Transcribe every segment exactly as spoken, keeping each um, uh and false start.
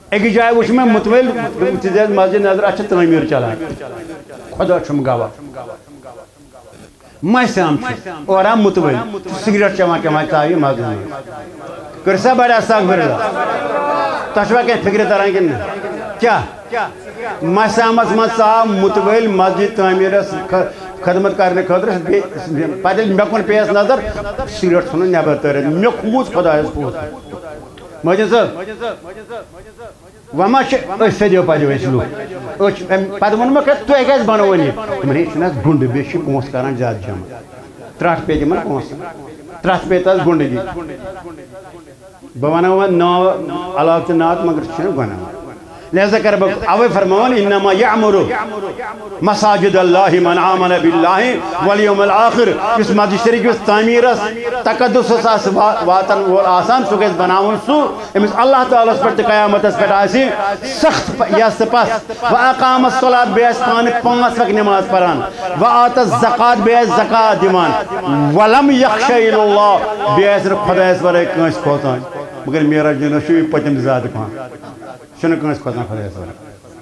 ایک جائے وچ میں متویل مسجد نظر اچھا تعمیر چلان خدا چھم گواہ محسام اور ہم متویل سگریٹ چمان چمان چاہیے مسجد میں کرسا بڑا استغفر اللہ تشوہ کہ فکر تران کن کیا محسامس من صاحب متویل مسجد تعمیر خدمت کرنے خاطر پتہ مے کن پیس نظر سگریٹ ژھنن نیبر ترت مے کھوٗژ خدایس پوت مجھے صاحب وما سدو پدو لوگ پتہ وون مے تھی کیازِ بنو یہ یہ چھُنہٕ حظ گُنڈٕ بیٚیہِ چھِ پونٛسہٕ کران زیادٕ جمع ترٛٹھ پیٚیہِ تِمن پونٛسہٕ ترٛٹھ پیٚیہِ تس گُنڈٕگی بہٕ ونو وۄنۍ ناو علاقہٕ چہِ ناو مگر سُہ چھُنہٕ گۄناہ لہذا کر بہٕ اوے فرماوان انما یعمر مساجد اللہ من آمن باللہ والیوم الآخر اس مسجد شریف اس تعمیرس تقدس اس واتن وول آسان سو گژھِ بناون سو امس اللہ تعالیٰ پر تہ قیامتس پہ آسی سخت یس پس و اقام الصلاۃ بیس پان پانچ وقت نماز پران و آت الزکات بیس زکات دیوان ولم یخش الا اللہ بیس خدایس ورٲے کٲنٛسہِ کھوژان مگر میرا جنو چھُ پٔتِم زیادٕ پہن چھُنہٕ کٲنٛسہِ کھوژان خدایس ورٲے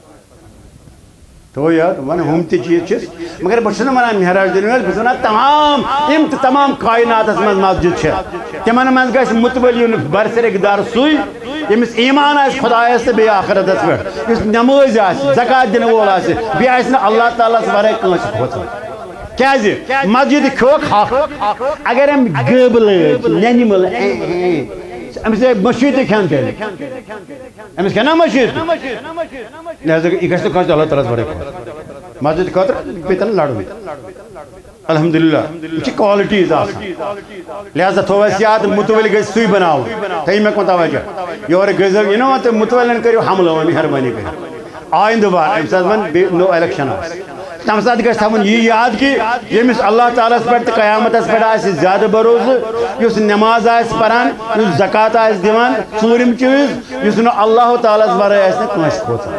تو یار ون ہم تہ چیز چھِ مگر بہٕ چھُس نہٕ ونان معراج دِنہٕ وِزِ بہٕ چھُس ونان تمام یِم تہِ تمام کائناتس منٛز مسجد چھِ تِمن منٛز گژھِ مُتوَلِی یُن برسرِقدار سُے ییٚمِس ایٖمان آسہِ خۄدایس تہٕ بیٚیہِ آخرتس پٮ۪ٹھ یُس نمٲزۍ آسہِ زکات دِنہٕ وول آسہِ بیٚیہِ آسہِ نہٕ اللہ تعالیٰ ہس ورٲے کٲنٛسہِ کھوژان کیازِ مسجد کھیوٚوکھ حق اگر أمۍ غٲبہٕ لٲج نینہِ مٕلۍ امس مشید کھین چلے امس کھانا مشید لہذا یہ گھس تو اللہ تعالیٰ بڑے مسجد خاطر پیتن لڑو الحمدللہ یہ کوالٹیز لہذا تھو اس یاد متولی گژھِ سُے بناو تھٲیِو مےٚ کُن توجہ یورٕ گٔژھِو یہِ نہ ون تُہۍ متولین کٔرِو حملہٕ مہربٲنی کٔرِتھ آیندٕ بار ییٚمہِ ساتہٕ وۄنۍ نوٚو الیکشن آسہِ تم سات گژھِ تھاوُن یہِ یاد کہ ییٚمِس اللہ تعالیٰ پٮ۪ٹھ تہٕ قیامتس پٮ۪ٹھ آسہِ زیادٕ بھروسہٕ یُس نماز آسہِ پران یُس زکات آسہِ دِوان ژوٗرِم چیٖز یُس نہٕ اللہ تعالیٰ ہس ورٲے آسہِ نہٕ کٲنٛسہِ کھوژان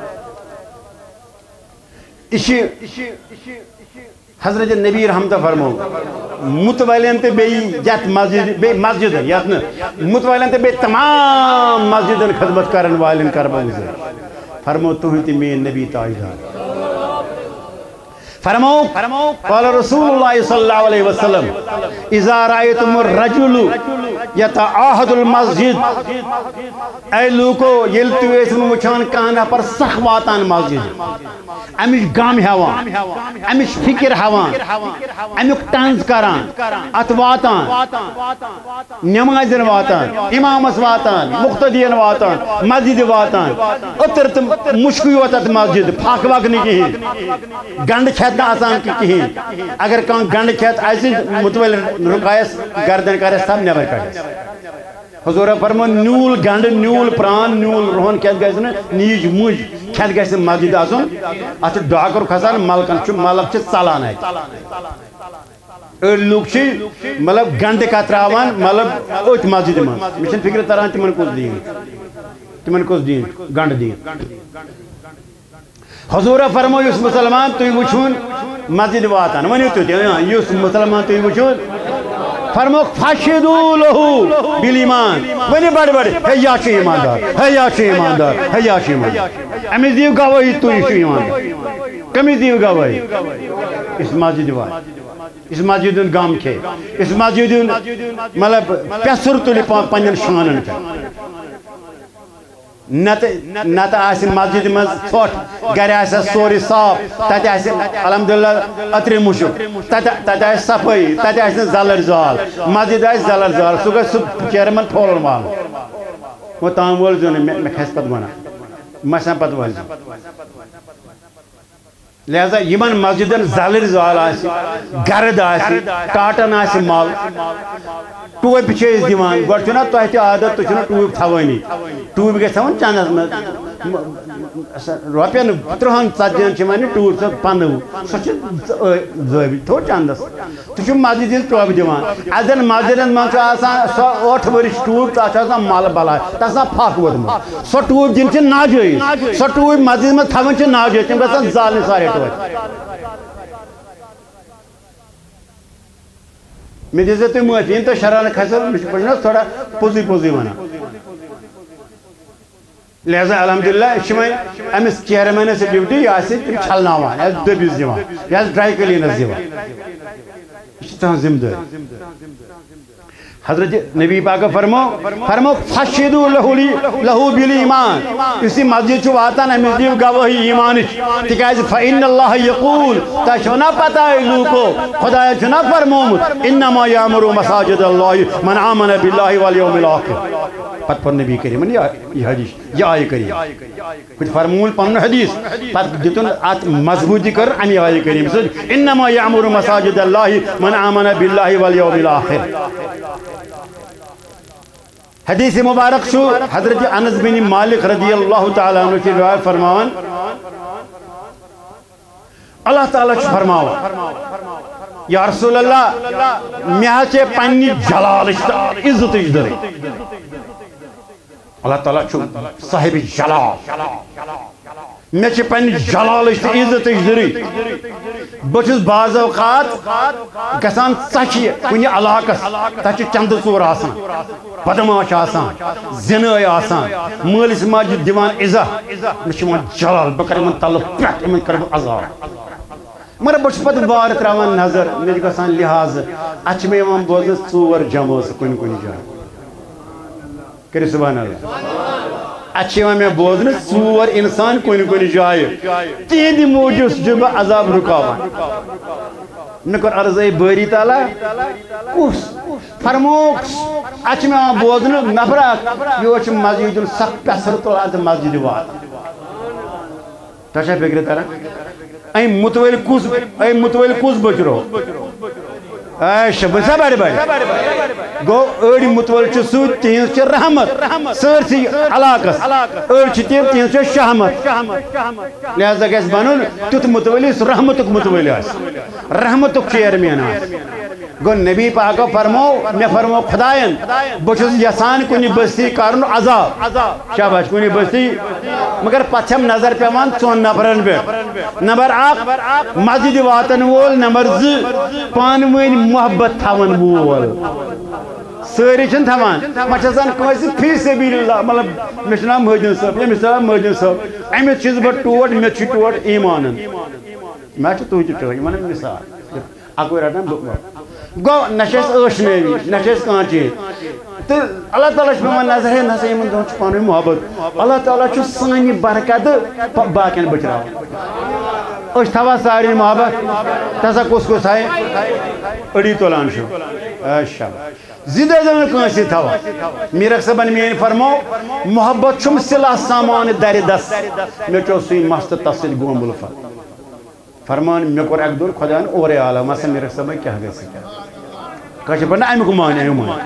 یہِ چھِ حضرت نبی رحمتہ فرمو متولین تہٕ بیٚیہِ یتھ مسجد بیٚیہِ مسجدن یتھ نہٕ متولین تہٕ بیٚیہِ تمام مسجدن خدمت کرن والٮ۪ن کر بہٕ گُزٲرِش فرمو تُہۍ تہِ میٛٲنۍ نبی تاجدار فرمو قال رسول اللہ صلی اللہ علیہ وسلم اذا رأيتم الرجل يتعاهد المسجد اے لوکو یل تو ایسن وچھان کانا پر سخ واتان مسجد امش غم ہیوان امش فکر ہیوان امیک طنز کران ات واتان نمازن واتان امامس واتان مقتدین واتان مسجد واتان اتر تم مشکل واتت مسجد پھاک وک نہیں کہیں گنڈ کھیت نہ آسان کی کہیں اگر کان گنڈ کھیت ایسی متول رکایس گردن کرے سب نیبر کڑے حضور فرمان نیول گنڈ نیول پران نیول روحن کھیت گئے سنے نیج موج کھیت گئے سنے مسجد آسان اچھا دعا کر کھسان ملکن چھو ملک چھو سالان ہے اور لوگ چھو مطلب گنڈ کا تراوان مطلب اوچ مسجد مان مشن فکر تران تمن کس دین تمن کس دین گنڈ دین حضور فرمو یس مسلمان تُہۍ وٕچھون مسجد واتان ؤنِو تُہۍ یُس مسلمان تُہۍ وٕچھون فرمو فشدو لہو بالایمان ؤنِو بڑِ بڑِ ہے یا چھُ ایماندار ہے یا چھُ ایماندار ہے یا چھُ ایماندار أمِس دِیِو گوٲہی تُہۍ چھِو ایماندار کٔمِس دِیِو گوٲہی یُس مسجد وات یُس مسجد ہُنٛد غم کھے یُس مسجد ہُنٛد مطلب پٮ۪سُر تُلہِ پنٛنٮ۪ن شانن پٮ۪ٹھ نت آس مسجد مز ژھۄٹھ گھر آسیا سورُے صاف تتہِ آسہِ الحمدللہ اترِ مُشُک تتہِ آسہِ صفٲیی تتہِ آسہِ نہٕ زلر زال مسجد آسہِ زلر زال سُہ گژھِ سُہ چیرمن پھولن والُن وۄنۍ تام وٲلۍ زیو نہٕ مےٚ مےٚ کھسہِ پتہٕ ونان مےٚ چھَنہٕ پتہٕ وٲلۍ لہذا یمن مسجدن زلر زال آسہِ گرد آسہِ کاٹن آسہِ مل ٹوپہِ چھِ أسۍ دِوان گۄڈٕ چھُنا تۄہہِ تہِ عادت تُہۍ چھُنہٕ ٹوٗپۍ تھاوٲنی ٹوٗپۍ گژھِ تھاوُن چندس منٛز رۄپین ترٕہن ژتجِہن چھِ وۄنۍ ٹوٗپۍ سۄ پنٛدٕہ سۄ چھِ زٲوِج تھوٚو چندس تُہۍ چھِو مسجد ہِنٛز ٹوپہٕ دِوان اَسہِ زن مسجدن منٛز چھُ آسان سۄ ٲٹھ ؤرِش ٹوٗپۍ تتھ چھُ آسان مل بلاے تتھ آسان پھکھ ووٚتمُت سۄ ٹوٗپۍ دِنۍ چھِ ناجٲیز سۄ ٹوٗپۍ مسجد منٛز تھاوٕنۍ چھِ ناجٲیز تِم گژھن زالنہِ سارے ٹوپہِ مےٚ دِزیو تُہۍ معٲفی یِم تۄہہِ شرارت کھسیو مےٚ چھُ تھوڑا پوٚزُے پوٚزُے ونان لہذا الحمدللہ یہ امس چیئرمین سے ڈیوٹی یہ تم چھلناوان یہ دبیز دِوان یہ ڈرائی کلینس دِوان یہ تہذ ذمہ داری حضرت نبی پاک فرمو فرمو فشدو لہو بالایمان اسی مسجد چھ واتان امس دیو گواہی ایمان تکیاز فإن اللہ یقول تا چھنا پتہ ہے لوکو خدا چھنا فرمومت انما یامر مساجد اللہ من آمن باللہ والیوم الاخر پت پر نبی کریم یہ حدیث یہ آئے کریم کچھ فرمول پن حدیث پت دتن ات مضبوطی کر ان آئے کریم سے انما یامر مساجد اللہ من آمن باللہ والیوم الاخر حدیث مبارک شو حضرت انس بن مالک رضی اللہ تعالیٰ عنہ کی روایت فرماون اللہ تعالیٰ چھ فرماون یا رسول اللہ میں چے پنی جلال عزت اجدر اللہ تعالیٰ چھ صاحب جلال میں چھ پنی جلال عزت اجدر بچس بعض اوقات گسان سچی کنی علاقس تچ چند ژور آسان بدماش آسان زنائی آسان مالس ماجہ دیوان عزا مجھے جلال بہ کر تلہ پٮ۪ٹھ یمن کر بہ عذاب مگر بہٕ چھُس پتہٕ وارٕ تراوان نظر مےٚ چھُ گژھان لحاظ اتھ چھِ مےٚ یِوان بوزنس ژور جمٲژ کُنہِ کُنہِ جایہِ کٔرِو سبحان اللہ اتھ چھِ یِوان مےٚ بوزنس ژور انسان کُنہِ کُنہِ جایہِ تِہنٛدِ موٗجوٗب چھُس بہٕ عذاب رُکاوان مےٚ کوٚر عرض اے بٲری تعالیٰ کُس فرموک اتھ چھِ مےٚ یِوان بوزنہٕ نفر اکھ یور چھُ مسجد سخ پٮ۪سر تُلان تہٕ مسجد واتان تۄہہِ چھا فِکرِ تران اَمہِ مُتوٲلۍ کُس اَمہِ مُتوٲلۍ کُس بٔچرو اچھا بسا بڑے بڑے گو اڑی متول چھ سو تہذ چھ رحمت سرسی علاقس اڑ چھ تم تہذ چھ شہمت لہذا گھس بنن تیت متولی رحمتک متولی آس رحمتک چیئرمین آس گو نبی پاک فرمو میں فرمو خدائن بچس یسان کنی بستی کرن عذاب شاباش کنی بستی مگر پچھم نظر پیوان چون نفرن پہ نمبر اک مسجد واتن وول نمبر ز پانوین محبت تھاون وول ساری چھن تھاوان مچھسان کنسی فی سبیل اللہ مطلب مے نام مہدین صاحب یمس نام مہدین صاحب امس چھس بہ ٹوٹ مے چھ ٹوٹ ایمانن مے چھ توتہ ٹوٹ ایمان مثال اکوئی رٹان گو نشس عش میوی نشس کان چیز تو اللہ تعالیٰ پیوان نظر ہے نسا یمن دون پانوی محبت اللہ تعالیٰ سانی برکت باقین بچراوان عش تھوا ساری محبت تسا کس کس ہے اڑی تولان شو اچھا زندہ زمین کنسی تھوا میرک صبن مین فرمو محبت چھم سلا سامان در دس میں چو سوی مست تصل گوم بلفا فرمان میں کور ایک دور خدا اور اعلی مثلا میرے سبا کیا گئے سکتا کاش پڑھنا ایم کو مان ایم مان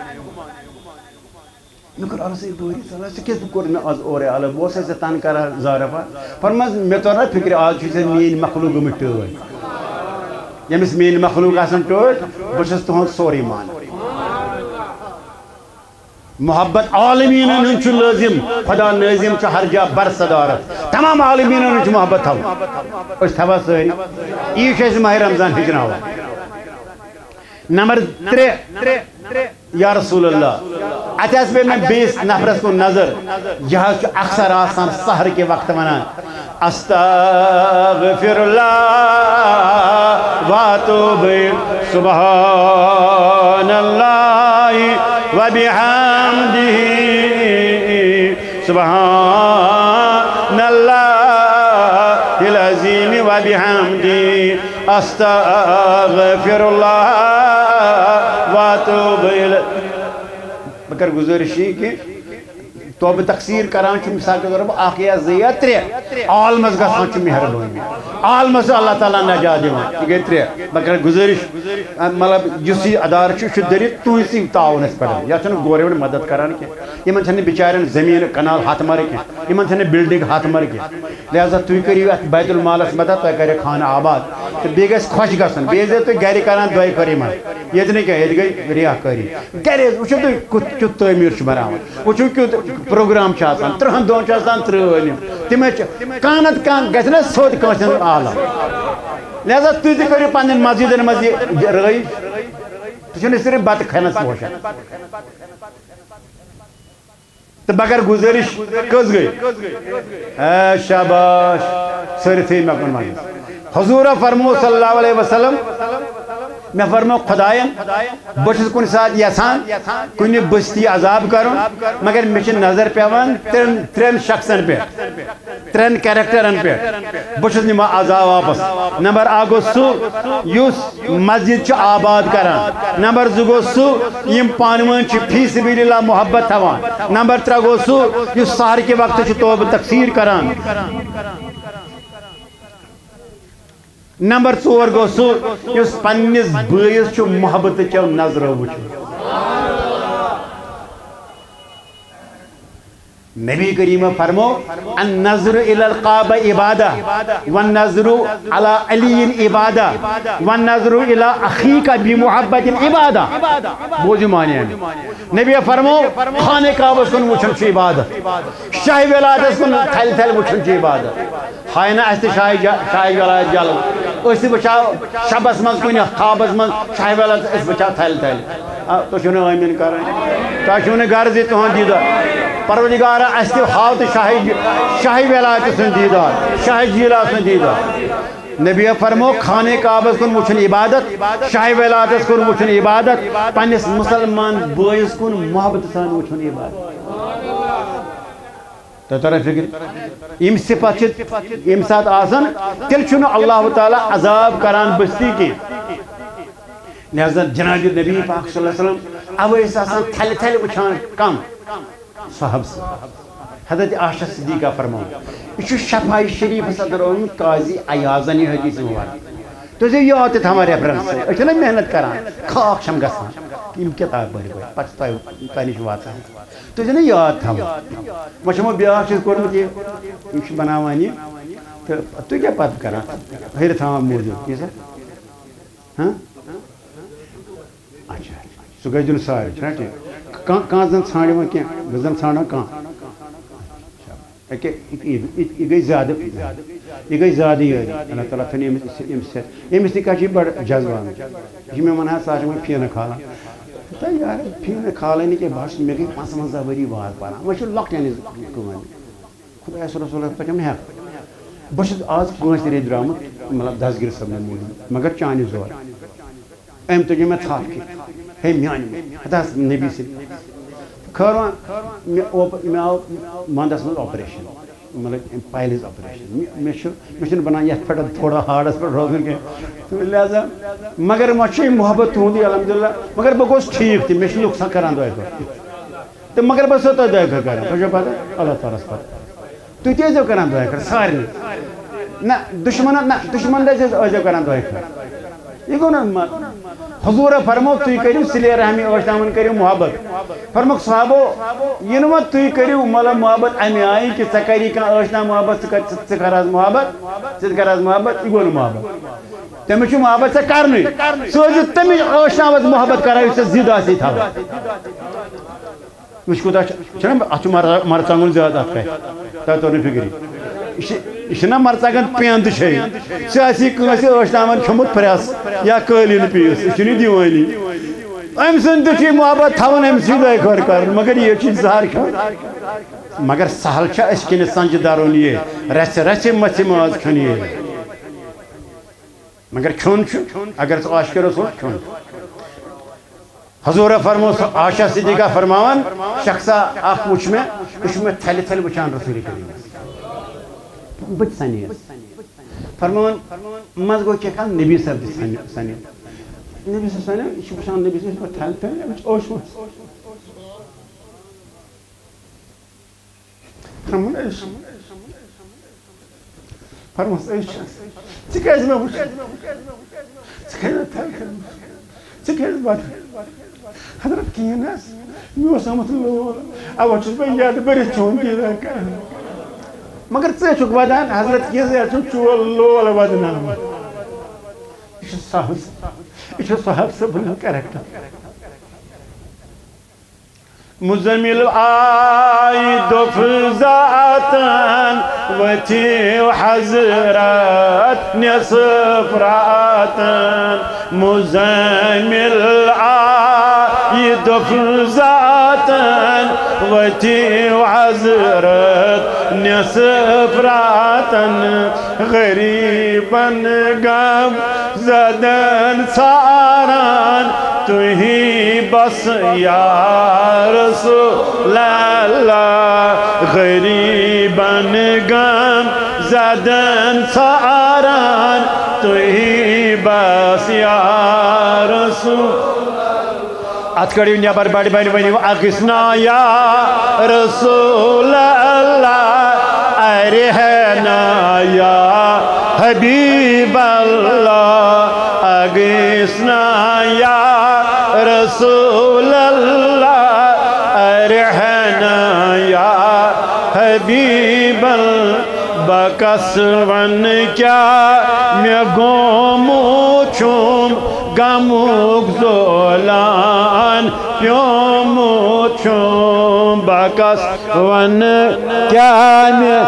میں کور عرض بوری تعالی سے کس کور میں از اور اعلی وہ سے تان کرا زارفا فرمان میں تو نہ فکر آج سے مین مخلوق مٹو یمس مین مخلوق اسن ٹوٹ بچس تو سوری مان محبت عالمین ہن چھ لازم خدا ناظم چھ ہر جا بر صدارت تمام عالمین ہن چھ محبت تھو اس تھوا ساری یہ چھ ماہ رمضان ہجراوا نمبر ترے یا رسول اللہ اتیاس پہ میں بیس نفرس کو نظر یہاں چھ اکثر آسان سحر کے وقت ونان استغفر اللہ واتوب سبحان اللہ وبحمده سبحان اللہ العظیم وبحمده استغفر اللہ واتوب الیہ بکر گزارشی کہ توبہ تقصیر کران چھ مثال کے طور پر آخیا زیا ترے عالمس گژھان چھ مہربانی عالمس اللہ تعالیٰ نجات دِوان یہ گئی ترے بکر گزارش مطلب یس یہ ادارہ چھ دری تہذی تعاونس پہ یا گورمنٹ مدد کران کی یمن چھنہ بچارن زمین کنال ہاتھ مر کی یمن چھنہ بلڈنگ ہاتھ مر کی لہذا تھی کریو ات بیت المالس مدد تہ کرے خانہ آباد تو بیٚیہِ گژھِ خۄش گژھن بیٚیہِ ٲسۍ تُہۍ گرِ کران دۄیہِ خٲری منٛز ییٚتہِ نہٕ کینٛہہ ییٚتہِ گٔے ریا کٲری گرِ وٕچھِو تُہۍ کیُتھ تعمیٖر چھُ بناوان وٕچھِو کیُتھ پروگرام چھُ آسان ترٕہن دۄہن چھُ آسان ترٕہ عٲلِم تِمے چھِ کانٛہہ نتہٕ کانٛہہ گژھِ نا سیوٚد کٲنٛسہِ ہُنٛد عالم لہذا تُہۍ تہِ کٔرِو پننٮ۪ن مسجدن منٛز یہِ رٲیِج تُہۍ چھِو نہٕ صرف بتہٕ کھٮ۪نس پوشان تو بغیر گزارش کس گئی اے شاباش سر تھی میں کن مانگ حضور فرمو صلی اللہ علیہ وسلم میں فرمو خداین بچس کن ساتھ یسان کن بستی عذاب کرن مگر مجھے نظر پیوان ترین ترین شخصن پہ ترین کریکٹرن پہ بچس نما عذاب واپس نمبر آگو سو یوس مسجد چھ آباد کران نمبر زو گو سو یم پانوان چھ فی سبیل اللہ محبت تھوان نمبر ترہ گو سو یوس سحر کے وقت چھ توبہ تکثیر کران نمبر ژور گو سو یس پنس بٲیس چھُ محبت چو نظرو وچھُن نبی کریم فرمو النظر الى القعبہ عبادہ والنظر على علی عبادہ والنظر الى اخیک بمحبت عبادہ بوجھ معنی نبی فرمو خانہ کعبہ کن وچھن چھ عبادت شاہ ولادت کن تھل تھل وچھن چھ عبادت ہائنہ اس شاہ شاہ ولادت جلو اس بچاو شبس من کن خوابس من شاہ ولادت اس بچاو تھل تھل تو چھنو آمین کرن تا چھنو غرض تہن دیدار پروردگار اس تہ ہاو تو شاہی شاہی ولایت سن دیدار شاہی جیلا سن دیدار نبی فرمو خانہ کعبہ کن وچھن عبادت شاہی ولایت کن وچھن عبادت پنس مسلمان بٲیس کن محبت سان وچھن عبادت تو طرف فکر یم صفت یم سات آسن تیل چھنو اللہ تعالی عذاب کران بستی کی لہذا جناب نبی پاک صلی اللہ علیہ وسلم اویس آسان تھل تھل وچھان کم صاحب حضرت عائشہ صدیقہ فرماؤ یہ شفائی شریف صدر قاضی ایازن یہ حدیث مبارک تو یہ یاد تھا ہمارے ریفرنس سے اچھا نا محنت کران خاک شم گژھان یم کتاب بڑھ گئی پتہ تہ نش واتان تو یہ نا یاد تھا مچھمو بیاکھ چیز کورمت یہ یہ بناوان یہ تو تو کیا پتہ کران ہیر تھاوان موجود یہ سر ہاں اچھا سہ گژھِ دیُن سارے چھُنا ٹھیک کان زن ژھانڈِ وۄنۍ کینٛہہ بہٕ زن ژھانڈان کانٛہہ یہ گئی زیادہ یہ گئی زیادہ یٲری اللہ تعالیٰ تھٲینۍ أمِس أمِس أمِس تہِ کَتہِ چھِ بڑٕ جذبان یہِ چھِ مےٚ وَنان ژٕ چھِ وۄنۍ فیٖنہٕ کھالان تہٕ یار فیٖنہٕ کھالٲنی کینٛہہ بہٕ چھُس مےٚ گٔے پانٛژوَنٛزاہ ؤری واز پَران وۄنۍ چھُ لۄکٹٮ۪ن ہِنٛز کٲم خۄدایَس رسوٗلَس پٮ۪ٹھ یِم ہٮ۪کھ بہٕ چھُس آز پانٛژھ رٮ۪تھ درٛامُت مطلب دسگیٖر صٲبنہِ موٗجوٗب مگر چانہِ زور أمۍ تُجہِ مےٚ ژھَٹھ کہِ ہے میٛانہِ ہتاس نبی سٕنٛدۍ خٲر وۄنۍ مےٚ آو وَنٛدَس منٛز آپریشن مطلب پایلز آپریشن مےٚ چھُ مےٚ چھُنہٕ بنان یَتھ پٮ۪ٹھ تھوڑا ہاڈَس پٮ۪ٹھ روزُن کینٛہہ لہذا مگر وۄنۍ چھُ محبت تُہُنٛدُے الحمدُاللہ مگر بہٕ گوٚوُس ٹھیٖک تہِ مےٚ چھِ لُکھ کران دۄیہِ دۄہ تہٕ مگر بہٕ ٲسو تۄہہِ دۄیہِ خٲر کران تۄہہِ چھو پتہ اللہ تعالیٰ ہَس پتہ تُہۍ تہِ ٲسۍزیو کران دۄیہِ خٲر سارنٕے نہ دُشمنن نہ دُشمن ٲسۍزیو کران دۄیہِ خٲر یہ گو نا حضور فرمو تُہۍ کٔرِو صِلہِ رحمی ٲش تامن کٔرِو محبت فرموکھ صحابو یہِ نہٕ وۄنۍ تُہۍ کٔرِو مطلب محبت امہِ آیہِ کہِ ژےٚ کری کانٛہہ ٲش تام محبت ژٕ کر ژٕ کر حظ محبت ژٕ تہِ کر حظ محبت یہِ گوٚو نہٕ محبت تٔمِس چھُ محبت ژےٚ کرنُے ژٕ ٲسۍزِ تٔمِس ٲش تامَتھ محبت کران یُس ژےٚ ضِد آسی تھاوان وٕچھ کوٗتاہ چھُنہ اَتھ چھُ مرژانٛگُن زیادٕ اَتھ پٮ۪ٹھ تۄہہِ توٚر نہٕ فِکری یہ چھُنہ مرژانٛگن پٮ۪ن تہِ چھے ژےٚ آسی کٲنٛسہِ ٲش تامَن کھیوٚمُت پھرٛٮ۪س یا قٲلیٖن پیٖس یہِ چھُنہٕ دیوٲنی أمۍ سُنٛد تہِ چھُ محبت تھاوان أمِس چھُ دۄیہِ خٲر کرُن مگر یہِ چھُ زہر کھیوٚن مگر سہل چھا أسۍ کِنہٕ سنجہِ دَرُن یہِ رَژھِ رَژھِ مَژھِ ماز کھیوٚن یہِ مگر کھیوٚن چھُ اگر ژٕ عاشقِ رسول کھیوٚن حضور فرمو عائشہ صدیقہ فرماوان شخصا اکھ وٕچھ مےٚ یہِ چھُ مےٚ تھلہِ تھلہِ وٕچھان رسوٗلِ کریٖمَس بہٕ تہِ سَنییَس فرماوان منٛزٕ گوٚو کینٛہہ کال نبی صٲب تہِ سَنہِ نبی صٲب سَنیو یہِ چھُ وٕچھان نبی صٲب چھُ تھلہِ تھلہِ أمِس چھُ ٲش وٲنٛس فرمون أسۍ فرموس أسۍ چھِ ژٕ کیٛازِ مےٚ وٕچھ ژٕ کیٛازِ مےٚ تھلہِ تھلہِ ژٕ کیٛازِ بَتہٕ حضرت کِہیٖنۍ نہٕ حظ مےٚ اوس آمُت لول اَوَے چھُس بہٕ یَتھ بٔرِتھ چون دیٖدار کران مگر ژٕ چھُکھ وَدان حضرت کہِ ژٕ چھُکھ چول لول وَدناوان یہ صاحب یہ صاحب صبن کریکٹر مزمل آئی دف ذاتن وتیو حضرت نصف راتن مزمل آئی دف ذاتن وتیو حضرت نصف راتن غریبن غم زدن ساران تُہی بس یا رسول اللہ غریبن غم زدن ساران تُہی بس یا رسول ات کڑیو نیبر بڑ بڑ ونیو اغسنا یا رسول اللہ ارہنا یا حبیب اللہ اغسنا یا رسول اللہ ارہنا یا حبیب اللہ بکس ون کیا میں گومو چھوم غموک زولان پیومو چھوم بکس ون کیا میں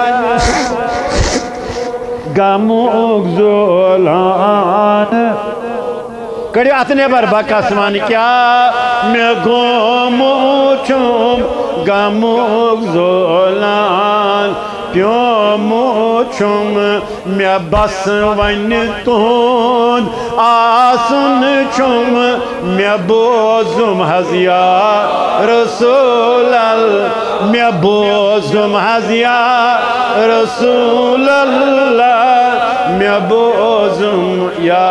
غموک زولان کڑیو اتنے بر بکس ون کیا میں گومو چھوم غموک زولان پیومو چھم میں بس ون تہند آسن چھم میں بوزم حظ یا رسول اللہ میں بوزم حظ یا رسول اللہ میں بوزم یا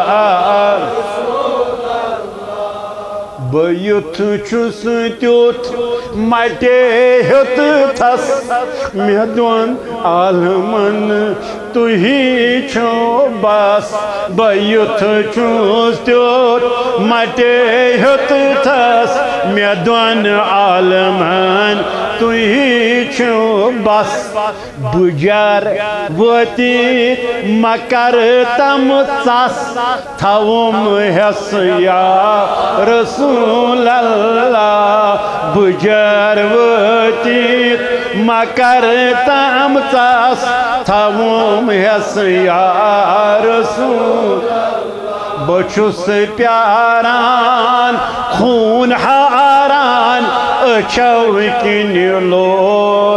بیت چھس تیوت مٹے ہت تھس میں دون عالمن تُہی چھو بس بیت چھس تیوت مٹے ہت تھس میں دون عالمن تُہی چھو بس بجار وتی مکر تم ژس تھوم ہس یا رسول اللہ بجار وتی مکر تم ژس تھوم ہس یا رسول بچھس پیاران خون حاران اچھو کنی لو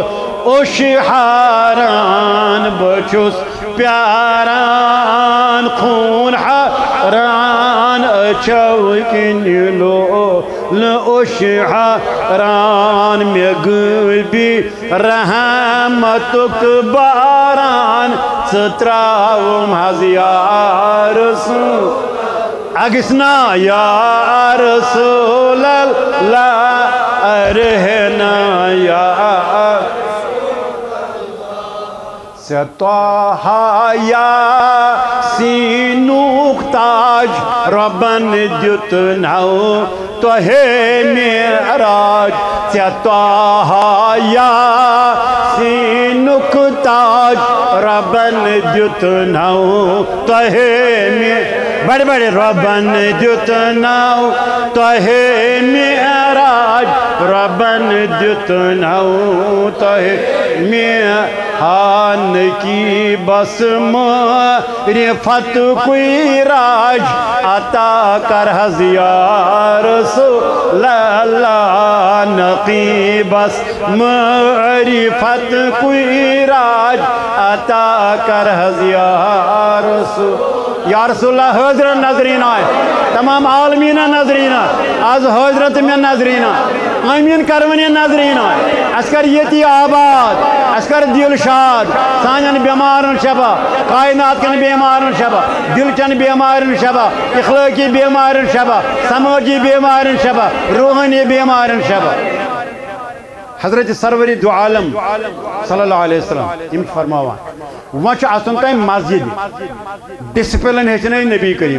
اشحاران بچھس پیاران خون حاران اچھو کنی لو اشحاران میں گلبی رحمتک باران ستراؤم حظ یا رسول اغسنا یا رسول اللہ ارہنا یا ستوہا یا سینوک تاج ربن دیتناو توہے معراج ستوہا یا سینوک تاج ربن دیتناو توہے معراج بڑے بڑے ربن دیتناو توہے معراج ربن دیتناو توہے معراج ہان کی بس معرفت کوئی راج عطا کر حظ یا رسول اللہ نقی بس معرفت کوئی راج عطا کر حظ یا رسول یا رسول اللہ حضرت نظرین آئے تمام عالمین نظرین آئے آز حضرت میں نظرین آئے آمین کرونی نظرین آئے اسکر یتی آباد اسکر دل شاد سانین بیمارن شبا کائنات کن بیمارن شبا دل چن بیمارن شبا اخلاقی بیمارن شبا سماجی بیمارن شبا روحانی بیمارن شبا حضرت سروری دو عالم صلی اللہ علیہ وسلم یہ فرماوان وہاں چھو آسن تائیں مسجد ڈسپلن ہے چنائی نبی کریم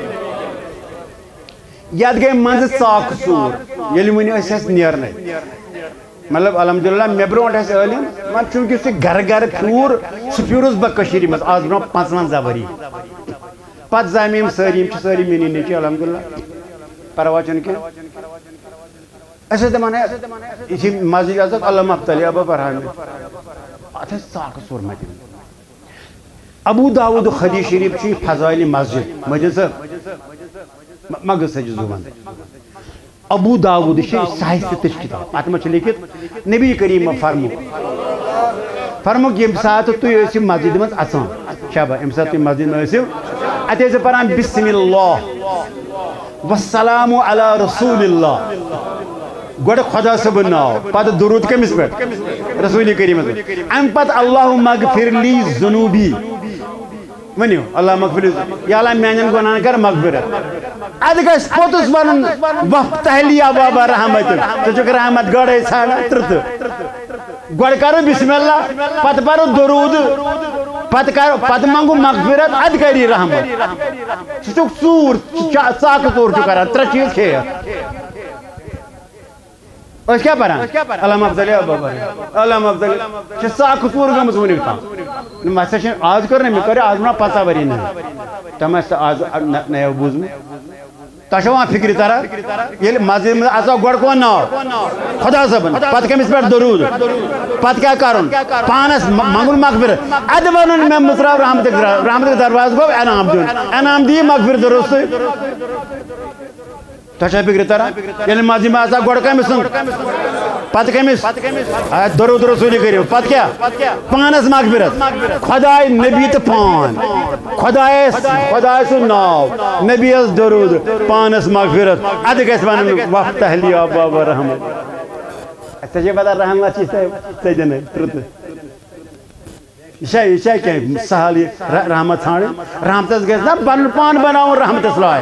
یاد گئے منز ساک سور یلی منی ایسے ایسے نیر نہیں مطلب الحمدللہ میں برونٹ ایسے علم من چونکہ اسے گھر گھر پھور سپیروز بکشیری مز آز برون پانچوان زبری پت زمیم سریم چھ سری منی نیچے الحمدللہ پرواچن کے ایسے دمانے اسی مسجد ازت اللہ مفتلی ابا برحامی آتا ہے ساک سور مدین ابو داود خدیث شریف چی فضائل مسجد مجھے صاحب مگز سجد زبان ابو داود صحیح ستش کتاب ات مجھ لکھت نبی کریم فرمو فرمو یم سات تھی مسجد مز اچان شبہ یم سات تھی مسجد میں ات پران بسم اللہ والسلام علی رسول اللہ گوڑ خدا صبح ناو پتہ درود کمس پہ رسول کریم ام پتہ اللہم اغفر لی ذنوبی ونیو اللہ مغفر یا اللہ میانن گناہن کر مغفرت اد گس پوتس ون وفتح لی ابواب رحمت تو چھ رحمت گڑے چھانا ترت گوڑ کرو بسم اللہ پتہ پرو درود پتہ کرو پتہ منگو مغفرت اد کری رحمت چھ ژور ژاک ژور چھ کران تر چیز کھے اس کیا پران علم افضل علم افضل چھ ساک ژور گمز ونیو تا مسا آز کر میں کرے آز نا پتہ وری نہ تم آز نیا بوزم تہ وہاں فکر ترا یل مسجد میں اژا گوڑ کون نا خدا صبن پتہ کمس پہ درود پتہ کیا کرن پانس منگل مغفرت اد ونن میں مصرا رحمت رحمت دروازہ گو انعام دین انعام دی مغفرت درست تہ فکر ترا یل مسجد میں اژا گوڑ کمس پتہ کمس درود رسول کریم پتہ کیا پانس مغفرت خدائے نبی تو پان خدائے خدائے سو ناو نبی اس درود پانس مغفرت اد گس ون وفتح لی ابواب رحمت تجھے بتا رحمت چیز ہے جنے ترت یہ یہ کہ سہل رحمت ژھانڈ رحمت گس نا پن پان بناون رحمت لائے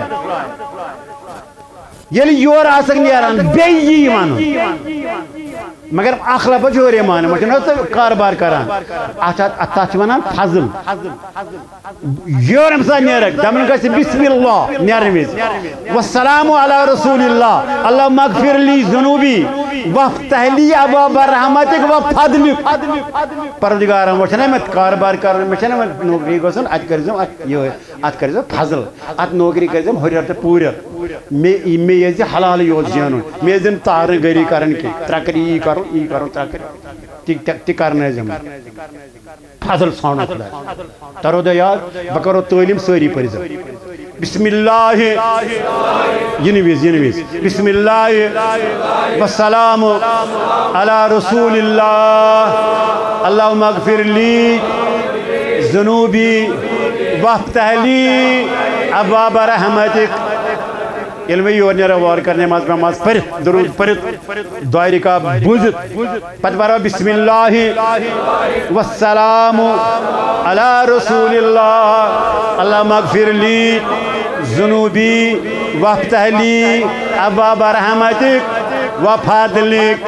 یل یور آسک نیران بیئی ون مگر اخ لفظ یور مان مجھے کاربار کران تک ونان فضل یور ام سا نیرک دمن گژھِ بسم اللہ نیرن وز والسلام علی رسول اللہ اللہم اغفر لی ذنوبی وافتح لی ابواب رحمتک وفضلک پروردگارم وہ چھنا میں کاربار کرن میں چھنا نوکری گژھن ات کرزم ات یہ ات کرزم فضل ات نوکری کرزم ہریت پورت میں میں یہ حلال یوت زینن میں دم تار گری کرن کی ترکری ای کرو ای کرو ترکری تی کرنے زم فضل ژھانڈن خدا ترو دے یاد بہ کرو تعلیم ساری پرز بسم اللہ ینویز ینویز بسم اللہ والسلام علی رسول اللہ اللہم اغفر لی ذنوبی وافتح لی ابواب رحمتک علم یور نیرا وار کرنے ماز میں ماز پرت درود پرت دعائی کا بوزت پت بارا بسم اللہ والسلام علی رسول اللہ اللہم اغفر لی ذنوبی وافتح لی ابواب رحمتک وفضلک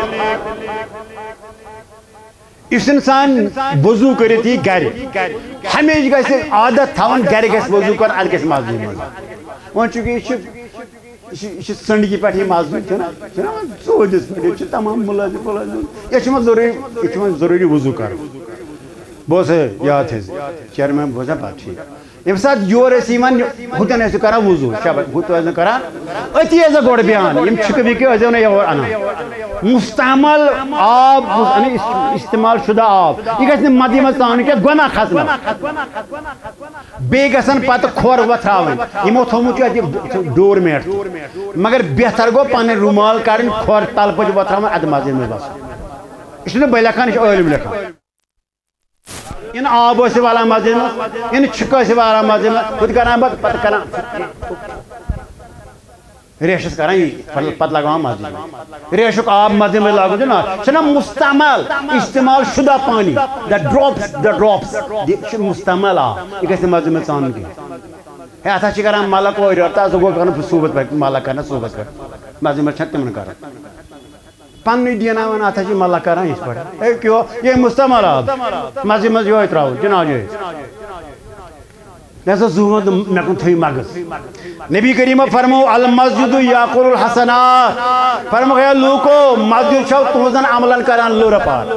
اس انسان وضو کرتی ہی گھر ہمیش گھر سے عادت تھاون گھر گھر وضو کر اد گھر مسجد میں وہاں چونکہ یہ سنڈگی پہ مسجد ژوٗرِس پٮ۪ٹھ یہ تمام ملازم ملازم یہ ضروری یہ ضروری وضو کر بہت سے یاد تھے چیئرمین بوزا بات ٹھیک یم سات یور ایمان ہوتن ایسے کرا وضو شب ہوت ایسے کرا اتی ایسے گوڑ بیان یم چھک بھی کے ایسے یور انا مستعمل آب یعنی استعمال شدہ آب یہ گژھِ مدی مز تان کہ گناہ کھسنا بے گژھن پتہ کھور وتھراوٕنۍ یمو تھومُت چھُ ڈور میٹ مگر بہتر گو پنٕنۍ رومال کڑن کھور تل پٔتۍ وتھراوٕنۍ ادٕ مسجد منٛز بسُن یہ چھُنہٕ بہٕ لیکھان یہِ چھُ عٲلِم لیکھان ان آب ٲسۍ والان مسجد منٛز ان چھِکہٕ ٲسۍ والان مسجد منٛز ہُتہِ کران پتہٕ پتہٕ کران ریشس کران یہ پتہ لگاوان مسجد میں ریشک آب مسجد میں لاگو جو نا چھنا مستعمل استعمال شدہ پانی دا ڈراپس دا ڈراپس یہ مستعمل آب یہ کیسے مسجد میں ژان کی ہے اتھا چھ کران مالک اور تا سو گو کران صوبت پہ مالک کرنا صوبت کر مسجد میں چھت تمن کران پنی دینا ون اتھا چھ مالک کران اس پر اے کیوں یہ مستعمل آب مسجد میں جو تراو جناب جو لہذا زہد مے کن تھوی مغز نبی کریم فرمو المسجد یاقر الحسنات فرمو گیا لوکو مسجد چھو تہذن عملن کران لور پار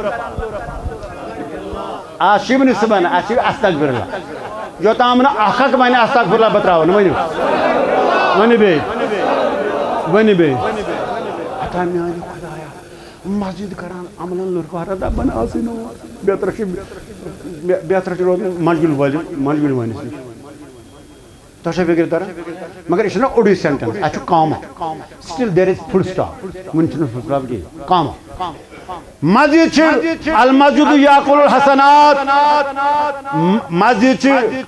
آشیب نسبن آشیب استغفر اللہ جو تامنا اخک میں نے استغفر اللہ بتراو نمانی ونی بے ونی بے اتا میانی خدایا مسجد کران عملن لور پار دا بنا سینو بہتر چھ بہتر چھ روز منجل والی منجل وانی تو فکر تر مگر یہ اوڑی سینٹنس اتھ comma still there is full stop one full stop کی کاما مسجد المسجد یاکل الحسنات مسجد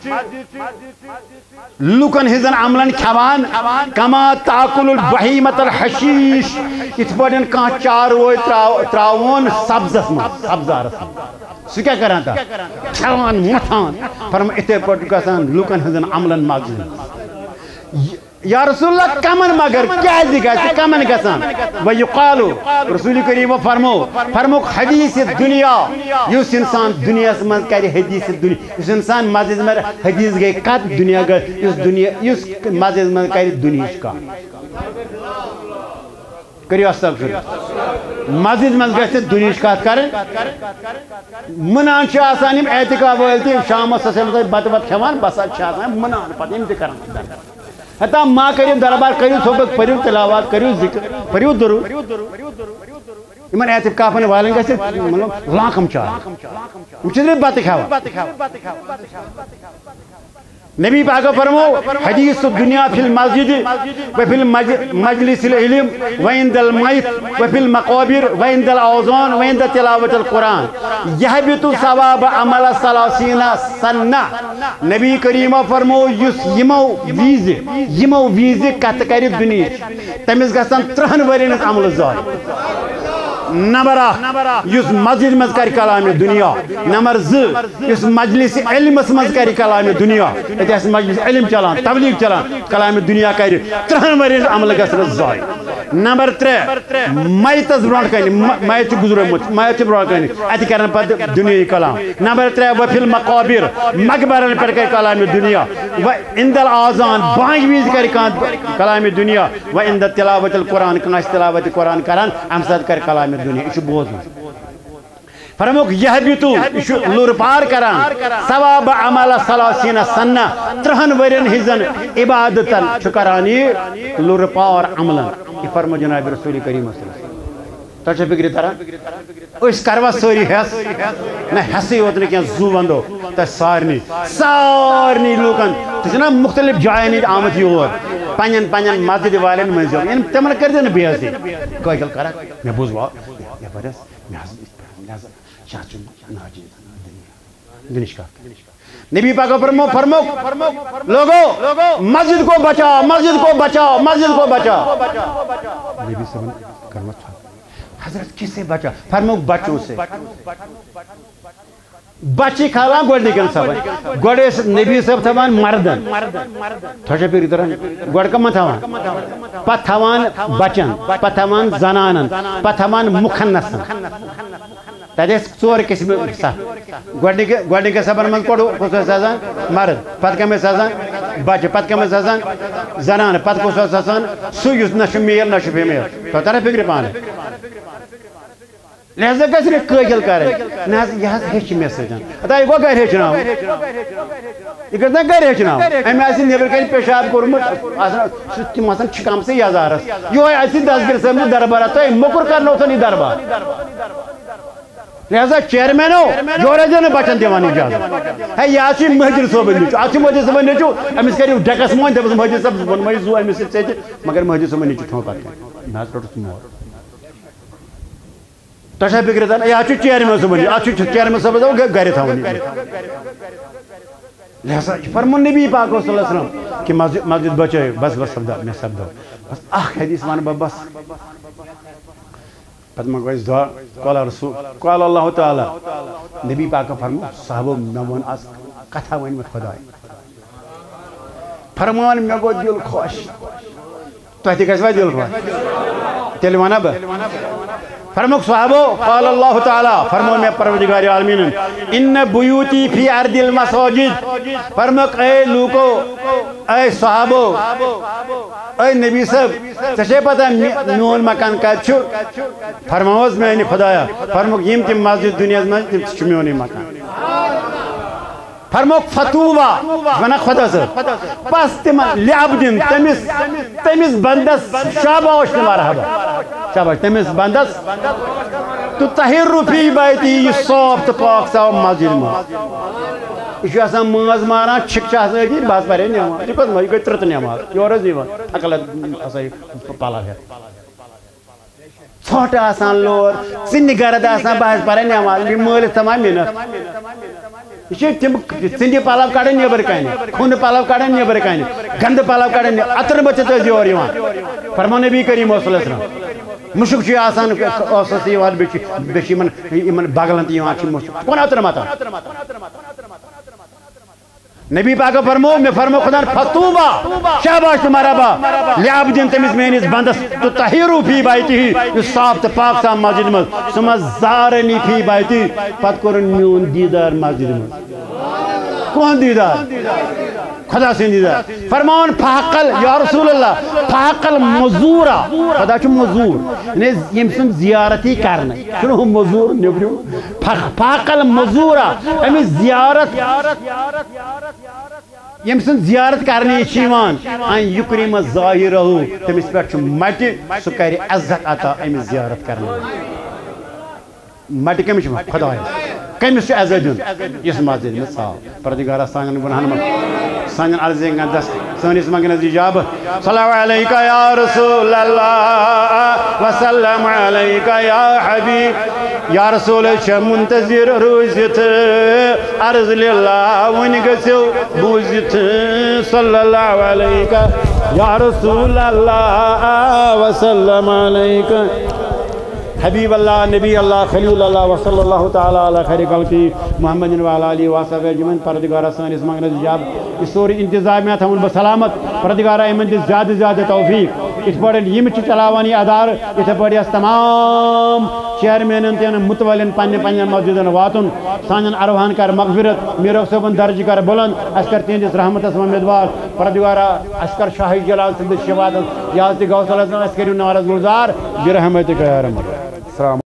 لوکن ہزن عملن کھوان کما تاکل البہیمۃ الحشیش ات پٲٹھۍ کانٛہہ چاروٲے تراون سبزس منٛز سبزارس منٛز سُہ کیٛاہ کران تتھ کھٮ۪وان متھان فرما اتھے پٲٹھۍ گژھان لوکن ہزن عملن مسجد یا رسول اللہ کمن مگر کیازِ گژھِ کمن گژھان ویقالو رسول کریم فرمو فرموک حدیث دنیا یُس انسان دنیاس منٛز کرِ حدیث دنیا یُس انسان مسجد منٛز حدیث گٔے کتھ دنیا گژھِ یُس دنیا یُس مسجد منٛز کرِ دنیاہٕچ کتھ کٔرِو استغفر مسجد منٛز گژھِ دنیاہٕچ کتھ کرٕنۍ مُنان چھِ آسان یِم اعتکاف وٲلۍ تہِ شامس ٲسۍ بتہٕ وتہٕ کھٮ۪وان بسان چھِ آسان مُنان پتہٕ یِم تہِ کران حتیٰ ماں کریو دربار کریو صحبت پریو تلاوات کریو ذکر پریو درود یمن اعتکافن والن گژھِ مطلب لاکم چاے یم چھِ بتہٕ کھٮ۪وان نبی پاک فرمو حدیث الدنیا فی المسجد وفی المجلس العلم وعند المیت وفی المقابر وعند الاوزان وعند تلاوت القرآن یحبط ثواب عمل ثلاثین سنہ نبی کریم فرمو یس یمو ویز یمو ویز کت کر دنیا تمس گژھن ترہن ورین عمل ضائع نمبر اخ یس مسجد مز کر کلام دنیا نمبر زٕ یس مجلس علمس مز کر کلام دنیا اتہ مجلس علم چلان تبلیغ چلان کلام دنیا کر ترہن ورین عمل گژھن ضائع نمبر ترے میتس برونٹ کن میت گزرمت میت برونٹ کن اتہ کرن پتہ دنیا کلام نمبر ترے وفی المقابر مقبرن پہ کر کلام دنیا و عند الاذان بانگ ویز کر کلام دنیا و عند تلاوت القرآن کانس تلاوت قرآن کران ام سات کر کلام دنیا یہ بوزن فرموک یحبطو یہ لور پار کران ثواب عمل ثلاثین سنہ ترہن ورین ہزن عبادتن کران یہ لور پار عملن یہ فرمو جناب رسول کریم صلی اللہ علیہ وسلم تو فکر تران اس کروا سوری حس نہ حسی ہوتنے کیا زو بندو تو سارنی سارنی لوکن تو جنا مختلف جائیں آمد یور پنن پنن مسجد والن منز یعنی تمن کر دین بے حسی کوئی گل کرا میں بوزوا یا برس میں حضرت چاچو ناجی دنیش کا نبی پاک فرمو فرمو لوگو مسجد کو بچاؤ مسجد کو بچاؤ مسجد کو بچاؤ نبی سبن کرمت تھا حضرت کس سے بچا فرمو بچوں سے بچی کھالا گوڑ نکن سبن گوڑے نبی صاحب تھوان مردن تھوشا پھر ادھران گوڑ کم تھوان پت تھوان بچن پت تھوان زنانن پت تھوان مخنسن تجھے سور قسم گوڑنی کے سبن من کوڑو کسو سازان مرد پت کمی سازان بچ پت کمی سازان زنان پت کسو سازان سویس نشو میل نشو فیمیل تو ترہ فکر پانے لہذا کسی نے قیل کرے لہذا یہ ہیچ میں سجن اتا یہ گو گر ہیچناو یہ کرتا گر ہیچناو امی ایسی نیبر کہیں پیشاب کرمت ستی مثلا چکام سے یازارس یہ ایسی دس گر سے میں دربارہ تو مکر کرنا ہوتا نہیں دربار لہذا چیئرمین ہو جو رجے نے بچن دیوانی جاز ہے یہ آچی مہجر صوبہ نیچو آچی مہجر صوبہ نیچو امیس کری ڈیکس موین دے بس مہجر صوبہ بن مہجر صوبہ امیس سے مگر مہجر صوبہ نیچو ٹھون پاتے میں پروٹس مور تشاہ فکر تھا یہ آچی چیئرمین صوبہ نیچو آچی چیئرمین صوبہ نیچو گھر تھاونی لہذا فرمون نبی پاک صلی اللہ علیہ وسلم کہ مسجد بچے بس بس سبدا میں سبدا بس آخ حدیث مان بس پتما گویس دعا قال رسول قال اللہ تعالی نبی پاک فرمو صحابو نمون از کتھا وین میں خدای فرمان میں گو دل خوش تو احتی کس بائی دل خوش تیلوانا با فرموک صحابو قال اللہ تعالی فرمون میں پروردگار عالمین ان بیوتی فی ارض المساجد فرموک اے لوکو اے صحابو اے نبی صاحب تشے پتہ میون مکان کت چھو فرماوز میں نے خدایا فرموک یم تم مسجد دنیا میں تم چھ میونی مکان فرموک فتوبہ ونا خدا صاحب پس تم لعبدن تمس تمس بندس شاباش مرحبا شاباش تمس بندس تو طہر فی بیتی یہ صاف تو پاک صاف مسجد میں یہ آسان ماز ماران چھک چاہ سکی بات پرے نماز یہ کس میں یہ ترت نماز یہ اور زیوان اقلت اسے پالا ہے چھوٹا آسان لور سنی گرد آسان بحث پرے نماز یہ مول تمام منت یہ تم سندی پالاو کڑن نیبر کن خون پالاو کڑن نیبر کن گند پالاو کڑن اتر بچت یور یوان فرمو نبی کریم صلی اللہ علیہ وسلم مشک چھ آسان اوسس یوان بیش یمن یمن بغلن تہ یوان چھ مشک کون اتر متا نبی پاک فرمو میں فرمو خدا فتوبہ شاباش تمہارا با لعبدین تمس میانس بندس تو طہیرو فی بیتی یہ صاف تو پاک صاف مسجد مز سما زارنی فی بیتی پت کرن میون دیدار مسجد مز کون دیدار خدا سے دیدار فرمان فحقل یا رسول اللہ فحقل مزورا خدا چھ مزور یم سن زیارتی کرنا چنو مزور نبریو فحقل مزورا امی زیارت یم سن زیارت کرنے چیوان ان یکریم ظاہر ہو تمس پہ مٹ سہ کر عزت عطا امس زیارت کرنے مٹ کمس خدا کمس عزت دن اس مسجد میں صاف پردگارہ سان گناہن من سان عرضیں گندس سنس منگنس اجاب صلی اللہ علیکہ یا رسول اللہ وسلم علیکہ یا حبیب یا رسول چھ منتظر روزت عرض للہ ون گسو بوزت صلی اللہ علیکہ یا رسول اللہ وسلم علیکہ حبیب اللہ نبی اللہ خلیل اللہ وصلی اللہ تعالی علی خیر خلقی محمد وعلی آلہ وصحبہ اجمعین پروردگارہ سانس منگنس اجاب یہ سوری انتظامیہ ہم بسلامت پروردگارہ ایمن دس زیادہ زیادہ توفیق ات پڑھن یم چلاوان یہ ادار ات پڑھ اس تمام چیئرمینن تین متولین پنہ پنہ مسجدن واتن سانن ارواحن کر مغفرت میرو صبن درج کر بلند اس کر تہندس رحمتس امیدوار پروردگارہ اس کر شاہ جلال سند شہادت یاد غوث اللہ اس کریو نوارز گلزار برحمتک یا رب السلام